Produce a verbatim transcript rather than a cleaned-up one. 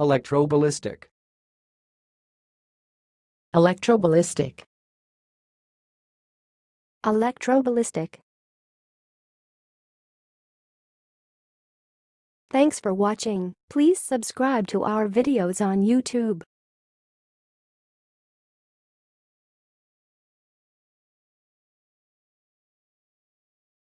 Electroballistic. Electroballistic. Electroballistic. Thanks for watching. Please subscribe to our videos on YouTube.